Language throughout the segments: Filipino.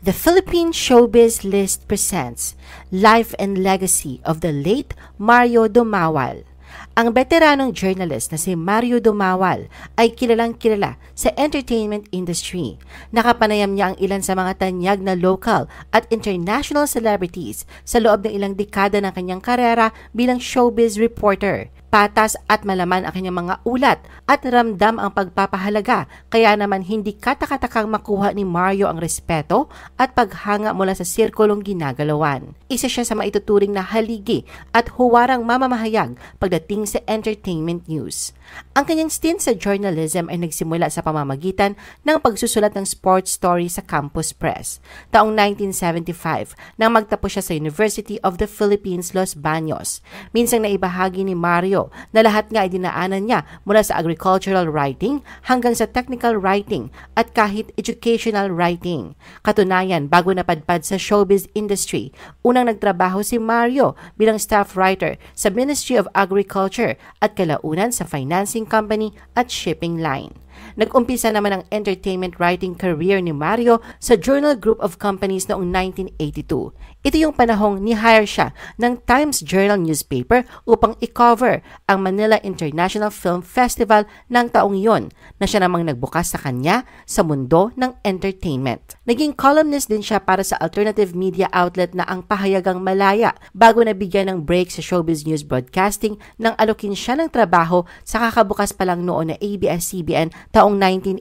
The Philippine Showbiz List presents Life and Legacy of the late Mario Dumawal. Ang veteranong journalist na si Mario Dumawal ay kilalang kilala sa entertainment industry. Nakapanayam niya ang ilan sa mga tanyag na local at international celebrities sa loob ng ilang dekada ng kanyang karera bilang showbiz reporter. Patas at malaman ang kanyang mga ulat at ramdam ang pagpapahalaga, kaya naman hindi katakatakang makuha ni Mario ang respeto at paghanga mula sa sirkulong ginagalawan. Isa siya sa maituturing na haligi at huwarang mamamahayag pagdating sa entertainment news. Ang kanyang stint sa journalism ay nagsimula sa pamamagitan ng pagsusulat ng sports story sa Campus Press. Taong 1975, nang magtapos siya sa University of the Philippines, Los Baños. Minsang naibahagi ni Mario na lahat nga ay dinaanan niya mula sa agricultural writing hanggang sa technical writing at kahit educational writing. Katunayan, bago napadpad sa showbiz industry, unang nagtrabaho si Mario bilang staff writer sa Ministry of Agriculture at kalaunan sa financing company at shipping line. Nag-umpisa naman ang entertainment writing career ni Mario sa Journal Group of Companies noong 1982. Ito yung panahong ni-hire siya ng Times Journal newspaper upang i-cover ang Manila International Film Festival ng taong iyon, na siya namang nagbukas sa kanya sa mundo ng entertainment. Naging columnist din siya para sa alternative media outlet na ang Pahayagang Malaya bago nabigyan ng break sa showbiz news broadcasting nang alokin siya ng trabaho sa kakabukas pa lang noon na ABS-CBN taong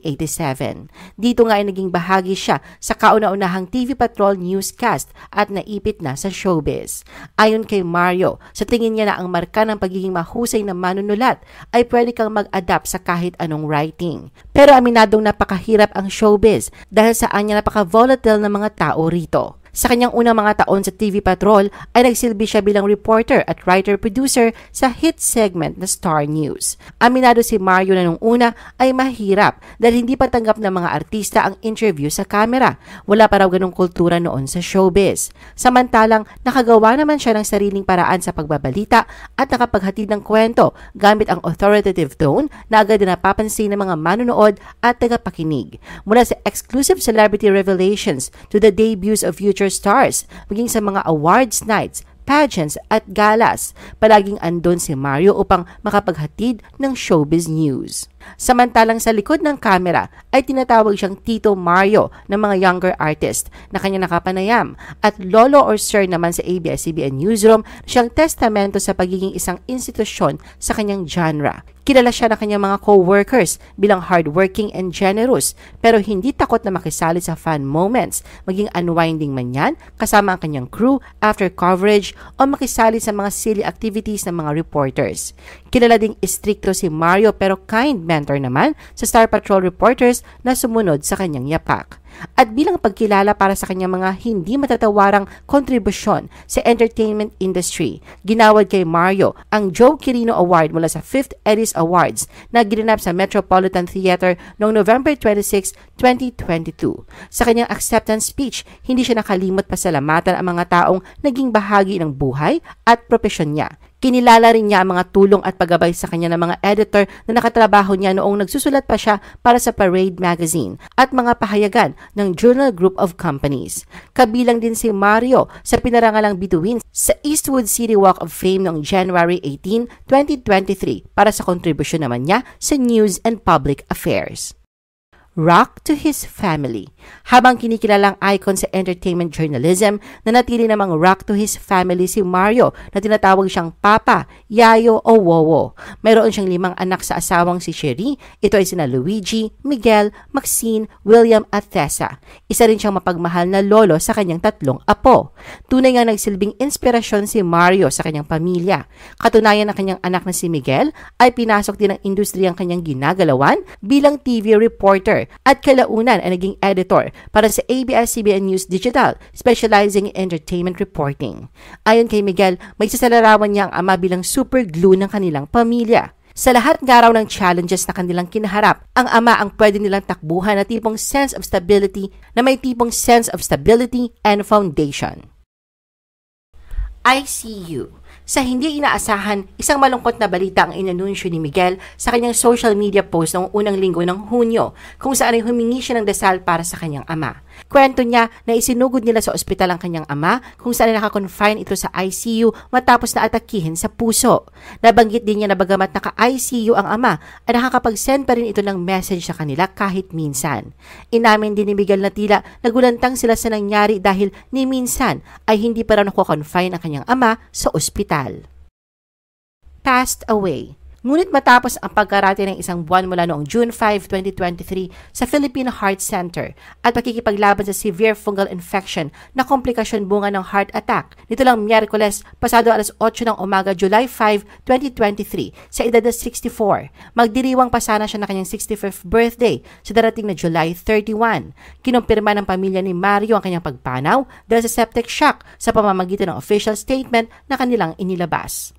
1987. Dito nga ay naging bahagi siya sa kauna-unahang TV Patrol newscast at naipit na sa showbiz. Ayon kay Mario, sa tingin niya na ang marka ng pagiging mahusay na manunulat ay pwede kang mag-adapt sa kahit anong writing. Pero aminadong napakahirap ang showbiz dahil saan niya napaka-volatile ng mga tao rito. Sa kanyang unang mga taon sa TV Patrol ay nagsilbi siya bilang reporter at writer-producer sa hit segment na Star News. Aminado si Mario na nung una ay mahirap dahil hindi pa tanggap ng mga artista ang interview sa camera. Wala pa raw ganung kultura noon sa showbiz. Samantalang nakagawa naman siya ng sariling paraan sa pagbabalita at nakapaghatid ng kwento gamit ang authoritative tone na agad na napapansin ng mga manonood at tagapakinig. Mula sa exclusive celebrity revelations to the debuts of future stars, maging sa mga awards nights, pageants at galas, palaging andon si Mario upang makapaghatid ng showbiz news. Samantalang sa likod ng kamera ay tinatawag siyang Tito Mario ng mga younger artist na kanya nakapanayam at Lolo or Sir naman sa ABS-CBN Newsroom, siyang testamento sa pagiging isang institusyon sa kanyang genre. Kilala siya ng kanyang mga co-workers bilang hardworking and generous, pero hindi takot na makisali sa fun moments, maging unwinding man yan kasama ang kanyang crew after coverage o makisali sa mga silly activities ng mga reporters. Kilala ding istrikto si Mario pero kind mentor naman sa Star Patrol reporters na sumunod sa kanyang yapak. At bilang pagkilala para sa kanyang mga hindi matatawarang kontribusyon sa entertainment industry, ginawad kay Mario ang Joe Quirino Award mula sa 5th Eddies Awards na ginanap sa Metropolitan Theater noong November 26, 2022. Sa kanyang acceptance speech, hindi siya nakalimot pasalamatan ang mga taong naging bahagi ng buhay at propesyon niya. Kinilala rin niya ang mga tulong at paggabay sa kanya ng mga editor na nakatrabaho niya noong nagsusulat pa siya para sa Parade Magazine at mga pahayagan ng Journal Group of Companies. Kabilang din si Mario sa pinarangalang bituin sa Eastwood City Walk of Fame noong January 18, 2023 para sa kontribusyon naman niya sa news and public affairs. Rock to his family. Habang kinikilalang icon sa entertainment journalism, nanatili namang rock to his family si Mario na tinatawag siyang Papa, Yayo o Wowo. Mayroon siyang 5 anak sa asawang si Sherry. Ito ay sina Luigi, Miguel, Maxine, William at Tessa. Isa rin siyang mapagmahal na lolo sa kanyang 3 apo. Tunay nga nagsilbing inspirasyon si Mario sa kanyang pamilya. Katunayan ng kanyang anak na si Miguel ay pinasok din ng industriyang kanyang ginagalawan bilang TV reporter at kalaunan ay naging editor para sa ABS-CBN News Digital, specializing in entertainment reporting. Ayon kay Miguel, may sasalarawan niya ang ama bilang super glue ng kanilang pamilya. Sa lahat nga raw ng challenges na kanilang kinaharap, ang ama ang pwede nilang takbuhan na tipong sense of stability and foundation. ICU. Sa hindi inaasahan, isang malungkot na balita ang inanunsyo ni Miguel sa kanyang social media post noong unang linggo ng Hunyo, kung saan ay humingi siya ng dasal para sa kanyang ama. Kwento niya na isinugod nila sa ospital ang kanyang ama kung saan nakakonfine ito sa ICU matapos na atakihin sa puso. Nabanggit din niya na bagamat naka-ICU ang ama ay nakakapag-send pa rin ito ng message sa kanila kahit minsan. Inamin din ni Miguel na tila nagulantang sila sa nangyari dahil ni minsan ay hindi pa raw nako-confine ang kanyang ama sa ospital. Passed away. Ngunit matapos ang pagkarate ng isang buwan mula noong June 5, 2023 sa Filipino Heart Center at pakikipaglaban sa severe fungal infection na komplikasyon bunga ng heart attack, nito lang Miyerkules, pasado alas 8 ng umaga, July 5, 2023, sa edad na 64. Magdiriwang pa sana siya na kanyang 65th birthday sa darating na July 31. Kinumpirma ng pamilya ni Mario ang kanyang pagpanaw dahil sa septic shock sa pamamagitan ng official statement na kanilang inilabas.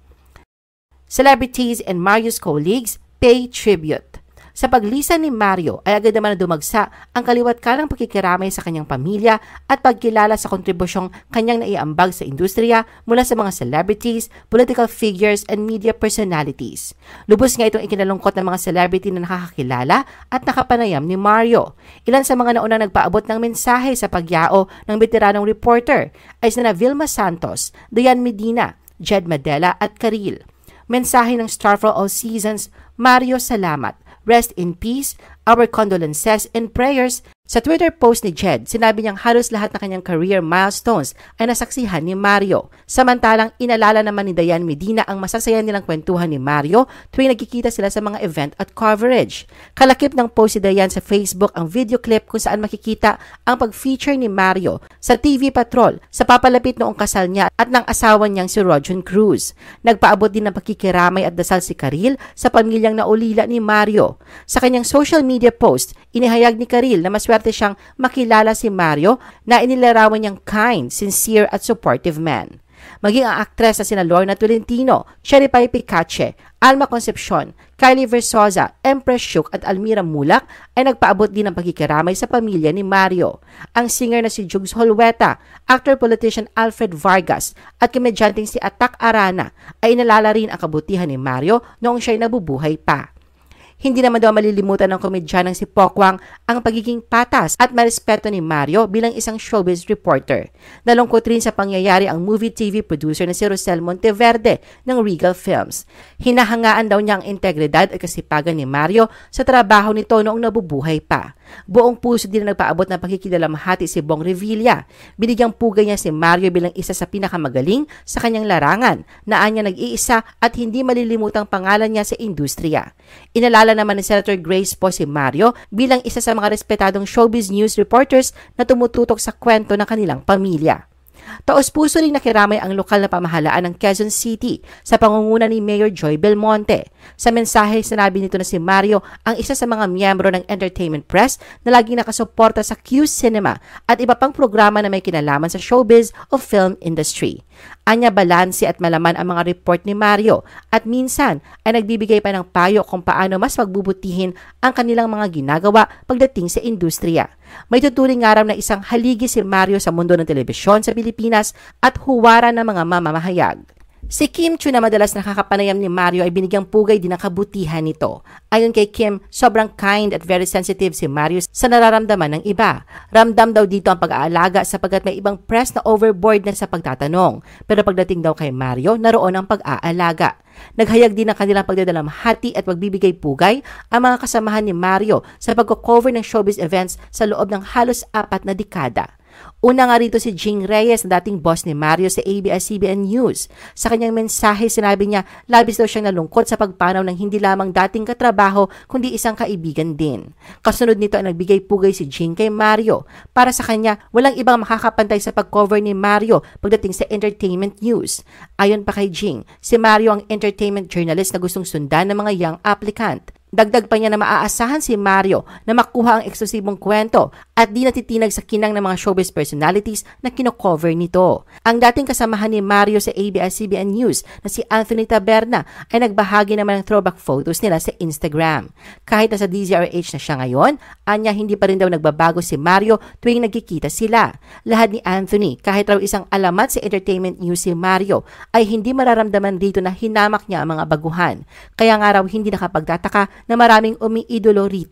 Celebrities and Mario's colleagues pay tribute. Sa paglisan ni Mario ay agad naman na dumagsa ang kaliwat-kanang pakikiramay sa kanyang pamilya at pagkilala sa kontribusyong kanyang naiambag sa industriya mula sa mga celebrities, political figures, and media personalities. Lubos nga itong ikinalungkot ng mga celebrity na nakakakilala at nakapanayam ni Mario. Ilan sa mga naunang nagpaabot ng mensahe sa pagyao ng veteranong reporter ay sina Vilma Santos, Dayan Medina, Jed Madela at Karil. Mensahe ng Star for All Seasons, Mario, salamat. Rest in peace, our condolences and prayers. Sa Twitter post ni Jed, sinabi niyang halos lahat ng kanyang career milestones ay nasaksihan ni Mario. Samantalang inalala naman ni Dayan Medina ang masasaya nilang kwentuhan ni Mario tuwing nagkikita sila sa mga event at coverage. Kalakip ng post si Dayan sa Facebook ang video clip kung saan makikita ang pag-feature ni Mario sa TV Patrol sa papalapit noong kasal niya at ng asawa niyang si Rojon Cruz. Nagpaabot din ng pakikiramay at dasal si Karil sa pamilyang naulila ni Mario. Sa kanyang social media post, inihayag ni Karil na maswerte siyang makilala si Mario na inilarawan niyang kind, sincere at supportive man. Maging ang aktres na sina Lorna Tolentino, Cherry Pie Picache, Alma Concepcion, Kylie Versosa, Empress Shuk at Almira Mulak ay nagpaabot din ng pagkikiramay sa pamilya ni Mario. Ang singer na si Jugs Holweta, actor-politician Alfred Vargas at komedyanteng si Atak Arana ay inalala rin ang kabutihan ni Mario noong siya'y nabubuhay pa. Hindi naman daw malilimutan ng komedyanang si Pokwang ang pagiging patas at marespeto ni Mario bilang isang showbiz reporter. Nalungkot rin sa pangyayari ang movie TV producer na si Rosel Monteverde ng Regal Films. Hinahangaan daw niya ang integridad at kasipagan ni Mario sa trabaho nito noong nabubuhay pa. Buong puso din na nagpaabot ng pagkikilalamhati si Bong Revilla. Binigyang pugay niya si Mario bilang isa sa pinakamagaling sa kanyang larangan, na anya nag-iisa at hindi malilimutang pangalan niya sa industriya. Inalala naman ni Senator Grace Poe si Mario bilang isa sa mga respetadong showbiz news reporters na tumututok sa kwento ng kanilang pamilya. Taos-puso ring nakiramay ang lokal na pamahalaan ng Quezon City sa pangunguna ni Mayor Joy Belmonte. Sa mensahe, sinabi nito na si Mario ang isa sa mga miyembro ng entertainment press na laging nakasuporta sa Q Cinema at iba pang programa na may kinalaman sa showbiz o film industry. Anya balanse at malaman ang mga report ni Mario at minsan ay nagbibigay pa ng payo kung paano mas magbubutihin ang kanilang mga ginagawa pagdating sa industriya. May tuturing nga raw na isang haligi si Mario sa mundo ng telebisyon sa Pilipinas at huwaran ng mga mamamahayag. Si Kim Chiu na madalas nakakapanayam ni Mario ay binigyang pugay din ang kabutihan nito. Ayon kay Kim, sobrang kind at very sensitive si Mario sa nararamdaman ng iba. Ramdam daw dito ang pag-aalaga sapagkat may ibang press na overboard na sa pagtatanong. Pero pagdating daw kay Mario, naroon ang pag-aalaga. Naghayag din ng kanilang pagdadalamhati at pagbibigay pugay ang mga kasamahan ni Mario sa pag-cover ng showbiz events sa loob ng halos 4 na dekada. Una nga rito si Jing Reyes na dating boss ni Mario sa ABS-CBN News. Sa kanyang mensahe, sinabi niya labis daw siyang nalungkot sa pagpanaw ng hindi lamang dating katrabaho kundi isang kaibigan din. Kasunod nito ay nagbigay pugay si Jing kay Mario. Para sa kanya, walang ibang makakapantay sa pag-cover ni Mario pagdating sa entertainment news. Ayon pa kay Jing, si Mario ang entertainment journalist na gustong sundan ng mga young applicant. Dagdag pa niya na maaasahan si Mario na makuha ang eksklusibong kwento at di natitinag sa kinang ng mga showbiz personalities na kino-cover nito. Ang dating kasamahan ni Mario sa ABS-CBN News na si Anthony Taberna ay nagbahagi naman ng throwback photos nila sa Instagram. Kahit nasa DZRH na siya ngayon, anya hindi pa rin daw nagbabago si Mario tuwing nagkikita sila. Lahat ni Anthony, kahit raw isang alamat sa entertainment news si Mario, ay hindi mararamdaman dito na hinamak niya ang mga baguhan. Kaya nga raw hindi nakapagtataka na maraming umiidolo rito.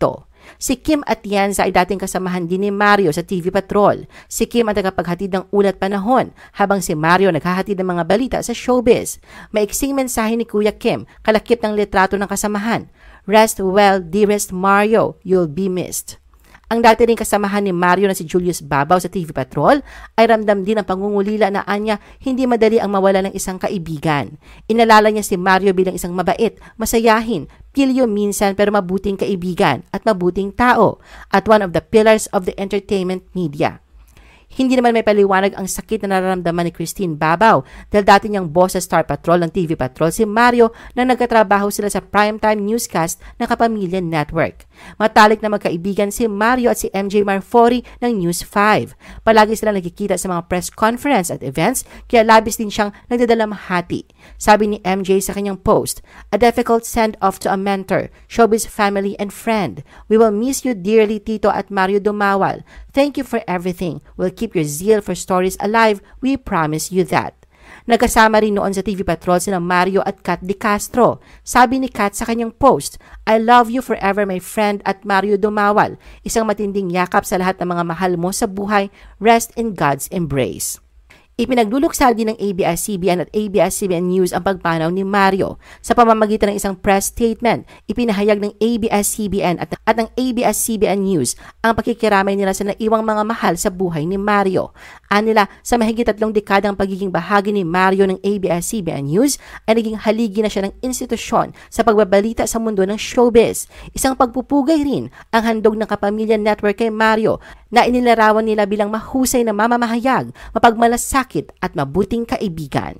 Si Kim Atienza ay dating kasamahan din ni Mario sa TV Patrol. Si Kim ang tagapaghatid ng ulat panahon, habang si Mario naghahatid ng mga balita sa showbiz. Maiksing mensahe ni Kuya Kim, kalakip ng litrato ng kasamahan. Rest well, dearest Mario, you'll be missed. Ang dati ring kasamahan ni Mario na si Julius Babaw sa TV Patrol ay ramdam din ang pangungulila na anya hindi madali ang mawala ng isang kaibigan. Inalala niya si Mario bilang isang mabait, masayahin, pilyo minsan pero mabuting kaibigan at mabuting tao at one of the pillars of the entertainment media. Hindi naman may paliwanag ang sakit na nararamdaman ni Christine Babaw dahil dati niyang boss sa Star Patrol ng TV Patrol si Mario na nagkatrabaho sila sa primetime newscast ng Kapamilya Network. Matalik na magkaibigan si Mario at si MJ Marfori ng News 5. Palagi sila nagkikita sa mga press conference at events kaya labis din siyang nagdadalamhati. Sabi ni MJ sa kanyang post, "A difficult send-off to a mentor, showbiz family and friend. We will miss you dearly, Tito at Mario Dumawal. Thank you for everything. We'll keep your zeal for stories alive. We promise you that." Nagkasama rin noon sa TV Patrol sina Mario at Kat De Castro. Sabi ni Kat sa kanyang post, "I love you forever my friend at Mario Dumawal. Isang matinding yakap sa lahat ng mga mahal mo sa buhay. Rest in God's embrace." Ipinagluluksa din ng ABS-CBN at ABS-CBN News ang pagpanaw ni Mario. Sa pamamagitan ng isang press statement, ipinahayag ng ABS-CBN at ng ABS-CBN News ang pakikiramay nila sa naiwang mga mahal sa buhay ni Mario. Anila, sa mahigit 3 dekadang pagiging bahagi ni Mario ng ABS-CBN News ay naging haligi na siya ng institusyon sa pagbabalita sa mundo ng showbiz. Isang pagpupugay rin ang handog ng Kapamilya Network kay Mario na inilarawan nila bilang mahusay na mamamahayag, mapagmalasakit at mabuting kaibigan.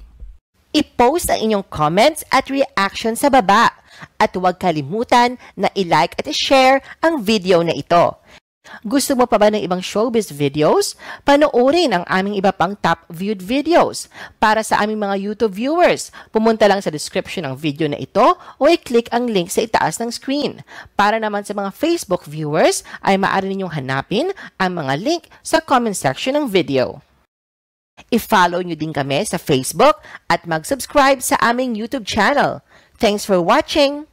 I-post ang inyong comments at reaction sa baba at huwag kalimutan na i-like at i-share ang video na ito. Gusto mo pa ba ng ibang showbiz videos? Panoorin ang aming iba pang top viewed videos. Para sa aming mga YouTube viewers, pumunta lang sa description ng video na ito o i-click ang link sa itaas ng screen. Para naman sa mga Facebook viewers, ay maaari ninyong hanapin ang mga link sa comment section ng video. I-follow nyo din kami sa Facebook at mag-subscribe sa aming YouTube channel. Thanks for watching!